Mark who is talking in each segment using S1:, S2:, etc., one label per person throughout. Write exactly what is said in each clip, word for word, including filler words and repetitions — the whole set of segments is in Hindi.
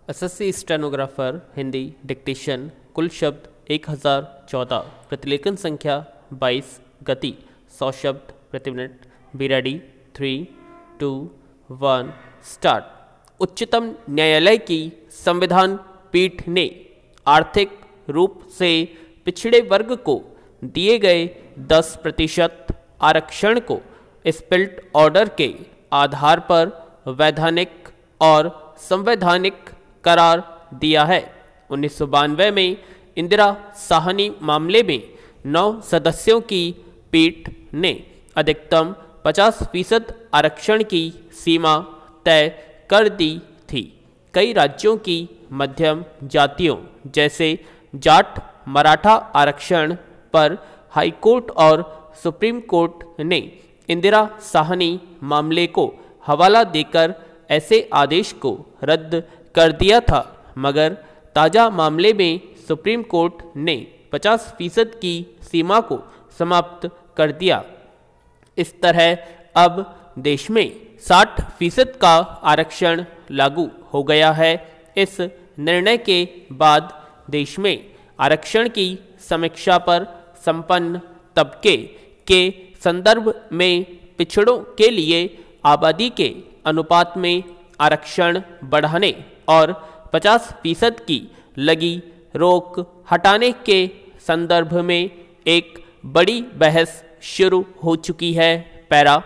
S1: एसएससी स्टेनोग्राफर हिंदी डिक्टेशन कुल शब्द एक हज़ार चौदह, प्रतिलेखन संख्या बाईस, गति सौ शब्द प्रति मिनट। Be ready, three two one start. उच्चतम न्यायालय की संविधान पीठ ने आर्थिक रूप से पिछड़े वर्ग को दिए गए दस प्रतिशत आरक्षण को स्पिल्ट ऑर्डर के आधार पर वैधानिक और संवैधानिक करार दिया है। उन्नीस सौ बानवे में इंदिरा साहनी मामले में नौ सदस्यों की पीठ ने अधिकतम पचास फीसद आरक्षण की सीमा तय कर दी थी। कई राज्यों की मध्यम जातियों जैसे जाट मराठा आरक्षण पर हाईकोर्ट और सुप्रीम कोर्ट ने इंदिरा साहनी मामले को हवाला देकर ऐसे आदेश को रद्द कर दिया था, मगर ताज़ा मामले में सुप्रीम कोर्ट ने पचास फीसद की सीमा को समाप्त कर दिया। इस तरह अब देश में साठ फीसद का आरक्षण लागू हो गया है। इस निर्णय के बाद देश में आरक्षण की समीक्षा पर संपन्न तबके के संदर्भ में पिछड़ों के लिए आबादी के अनुपात में आरक्षण बढ़ाने और पचास फीसद की लगी रोक हटाने के संदर्भ में एक बड़ी बहस शुरू हो चुकी है। पैरा,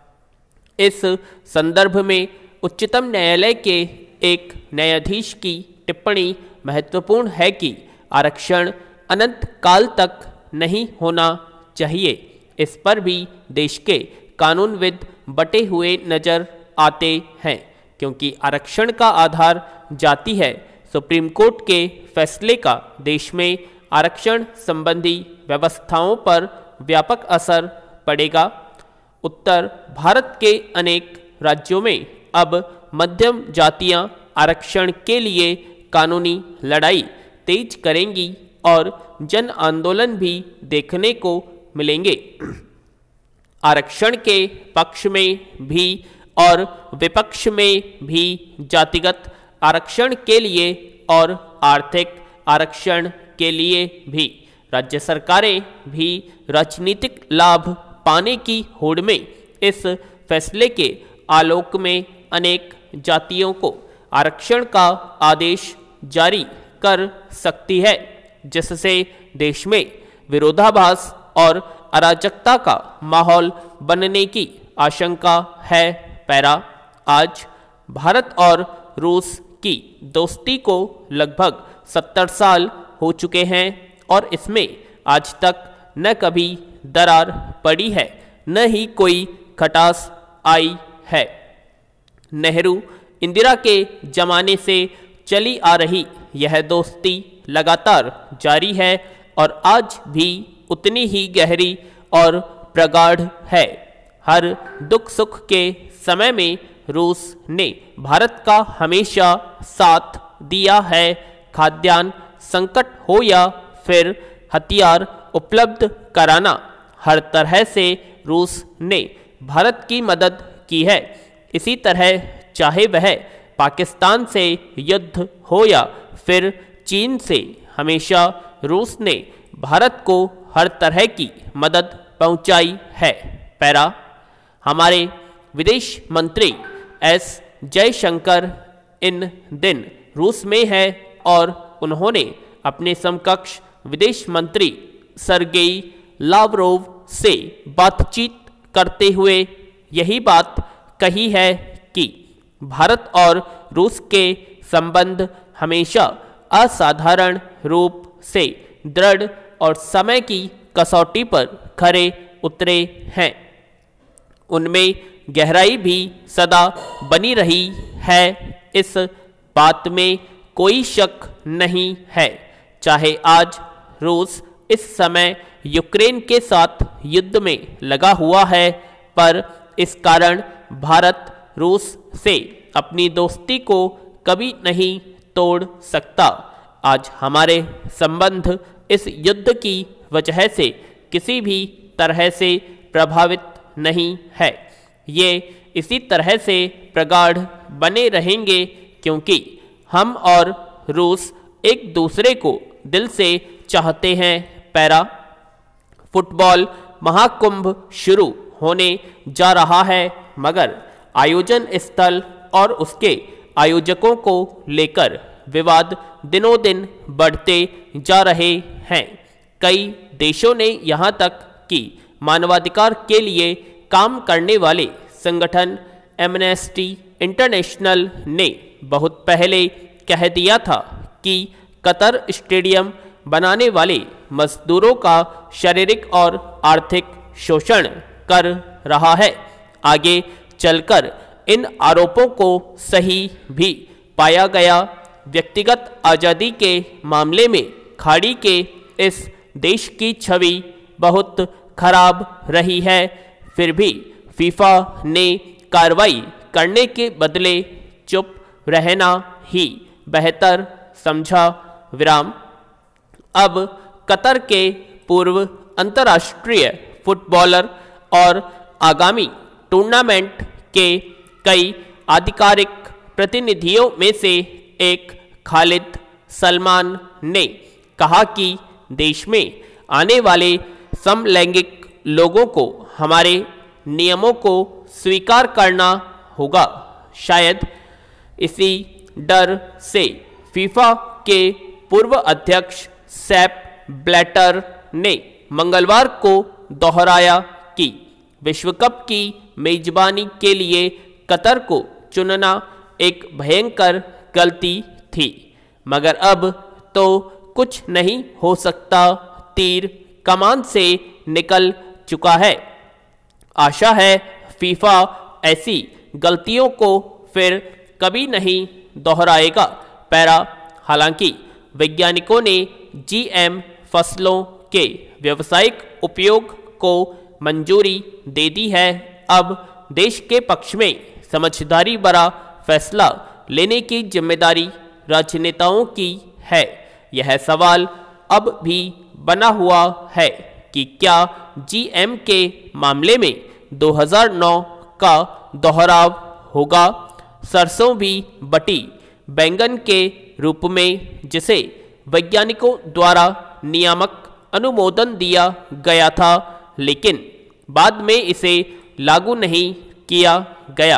S1: इस संदर्भ में उच्चतम न्यायालय के एक न्यायाधीश की टिप्पणी महत्वपूर्ण है कि आरक्षण अनंत काल तक नहीं होना चाहिए। इस पर भी देश के कानूनविद बटे हुए नजर आते हैं, क्योंकि आरक्षण का आधार जाति है। सुप्रीम कोर्ट के फैसले का देश में आरक्षण संबंधी व्यवस्थाओं पर व्यापक असर पड़ेगा। उत्तर भारत के अनेक राज्यों में अब मध्यम जातियां आरक्षण के लिए कानूनी लड़ाई तेज करेंगी और जन आंदोलन भी देखने को मिलेंगे। आरक्षण के पक्ष में भी और विपक्ष में भी जातिगत आरक्षण के लिए और आर्थिक आरक्षण के लिए भी राज्य सरकारें भी राजनीतिक लाभ पाने की होड़ में इस फैसले के आलोक में अनेक जातियों को आरक्षण का आदेश जारी कर सकती है, जिससे देश में विरोधाभास और अराजकता का माहौल बनने की आशंका है। पैरा, आज भारत और रूस की दोस्ती को लगभग सत्तर साल हो चुके हैं और इसमें आज तक न कभी दरार पड़ी है, न ही कोई खटास आई है। नेहरू इंदिरा के जमाने से चली आ रही यह दोस्ती लगातार जारी है और आज भी उतनी ही गहरी और प्रगाढ़ है। हर दुख सुख के समय में रूस ने भारत का हमेशा साथ दिया है। खाद्यान्न संकट हो या फिर हथियार उपलब्ध कराना, हर तरह से रूस ने भारत की मदद की है। इसी तरह चाहे वह पाकिस्तान से युद्ध हो या फिर चीन से, हमेशा रूस ने भारत को हर तरह की मदद पहुंचाई है। पैरा, हमारे विदेश मंत्री एस जयशंकर इन दिन रूस में है और उन्होंने अपने समकक्ष विदेश मंत्री सरगेई लावरोव से बातचीत करते हुए यही बात कही है कि भारत और रूस के संबंध हमेशा असाधारण रूप से दृढ़ और समय की कसौटी पर खरे उतरे हैं। उनमें गहराई भी सदा बनी रही है, इस बात में कोई शक नहीं है। चाहे आज रूस इस समय यूक्रेन के साथ युद्ध में लगा हुआ है, पर इस कारण भारत रूस से अपनी दोस्ती को कभी नहीं तोड़ सकता। आज हमारे संबंध इस युद्ध की वजह से किसी भी तरह से प्रभावित नहीं है। ये इसी तरह से प्रगाढ़ बने रहेंगे क्योंकि हम और रूस एक दूसरे को दिल से चाहते हैं। पैरा। फुटबॉल महाकुंभ शुरू होने जा रहा है, मगर आयोजन स्थल और उसके आयोजकों को लेकर विवाद दिनों दिन बढ़ते जा रहे हैं। कई देशों ने यहाँ तक कि मानवाधिकार के लिए काम करने वाले संगठन एमनेस्टी इंटरनेशनल ने बहुत पहले कह दिया था कि कतर स्टेडियम बनाने वाले मजदूरों का शारीरिक और आर्थिक शोषण कर रहा है। आगे चलकर इन आरोपों को सही भी पाया गया। व्यक्तिगत आज़ादी के मामले में खाड़ी के इस देश की छवि बहुत खराब रही है, फिर भी फीफा ने कार्रवाई करने के बदले चुप रहना ही बेहतर समझा। विराम। अब कतर के पूर्व अंतर्राष्ट्रीय फुटबॉलर और आगामी टूर्नामेंट के कई आधिकारिक प्रतिनिधियों में से एक खालिद सलमान ने कहा कि देश में आने वाले समलैंगिक लोगों को हमारे नियमों को स्वीकार करना होगा। शायद इसी डर से फीफा के पूर्व अध्यक्ष सेप ब्लैटर ने मंगलवार को दोहराया कि विश्व कप की मेजबानी के लिए कतर को चुनना एक भयंकर गलती थी, मगर अब तो कुछ नहीं हो सकता। तीर कमान से निकल चुका है। आशा है फीफा ऐसी गलतियों को फिर कभी नहीं दोहराएगा। पैरा। हालांकि वैज्ञानिकों ने जीएम फसलों के व्यावसायिक उपयोग को मंजूरी दे दी है। अब देश के पक्ष में समझदारी भरा फैसला लेने की जिम्मेदारी राजनेताओं की है। यह सवाल अब भी बना हुआ है कि क्या जीएम के मामले में दो हज़ार नौ का दोहराव होगा। सरसों भी बटी बैंगन के रूप में, जिसे वैज्ञानिकों द्वारा नियामक अनुमोदन दिया गया था, लेकिन बाद में इसे लागू नहीं किया गया।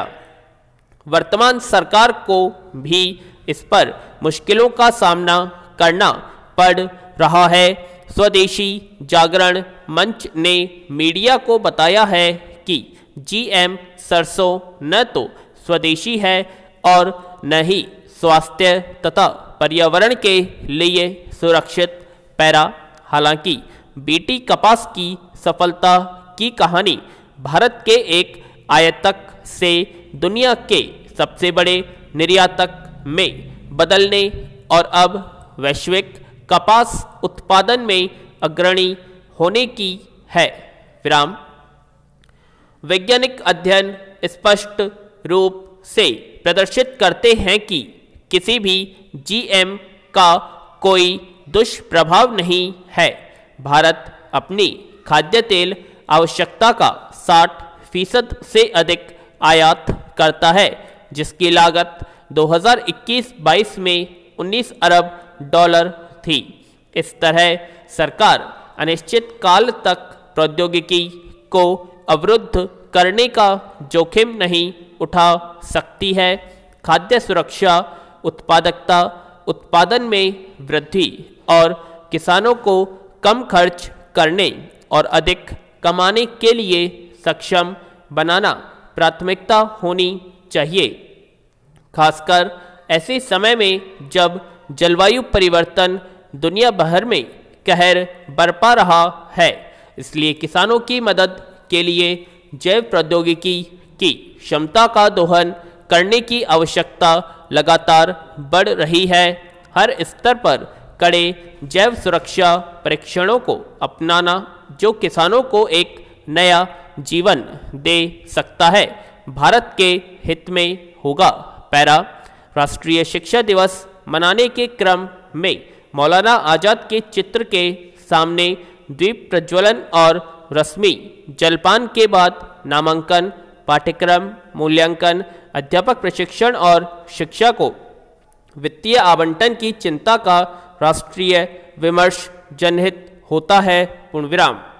S1: वर्तमान सरकार को भी इस पर मुश्किलों का सामना करना पड़ रहा है। स्वदेशी जागरण मंच ने मीडिया को बताया है कि जीएम सरसों न तो स्वदेशी है और न ही स्वास्थ्य तथा पर्यावरण के लिए सुरक्षित। पैरा। हालांकि बीटी कपास की सफलता की कहानी भारत के एक आयातक से दुनिया के सबसे बड़े निर्यातक में बदलने और अब वैश्विक कपास उत्पादन में अग्रणी होने की है। विराम। वैज्ञानिक अध्ययन स्पष्ट रूप से प्रदर्शित करते हैं कि किसी भी जीएम का कोई दुष्प्रभाव नहीं है। भारत अपनी खाद्य तेल आवश्यकता का साठ फीसद से अधिक आयात करता है, जिसकी लागत दो हज़ार इक्कीस बाईस में उन्नीस अरब डॉलर थी। इस तरह सरकार अनिश्चित काल तक प्रौद्योगिकी को अवरुद्ध करने का जोखिम नहीं उठा सकती है। खाद्य सुरक्षा, उत्पादकता, उत्पादन में वृद्धि और किसानों को कम खर्च करने और अधिक कमाने के लिए सक्षम बनाना प्राथमिकता होनी चाहिए, खासकर ऐसे समय में जब जलवायु परिवर्तन दुनिया भर में कहर बरपा रहा है। इसलिए किसानों की मदद के लिए जैव प्रौद्योगिकी की क्षमता का दोहन करने की आवश्यकता लगातार बढ़ रही है। हर स्तर पर कड़े जैव सुरक्षा परीक्षणों को अपनाना जो किसानों को एक नया जीवन दे सकता है, भारत के हित में होगा। पैरा। राष्ट्रीय शिक्षा दिवस मनाने के क्रम में मौलाना आज़ाद के चित्र के सामने दीप प्रज्वलन और रस्मी जलपान के बाद नामांकन, पाठ्यक्रम मूल्यांकन, अध्यापक प्रशिक्षण और शिक्षा को वित्तीय आवंटन की चिंता का राष्ट्रीय विमर्श जनहित होता है, पूर्ण विराम।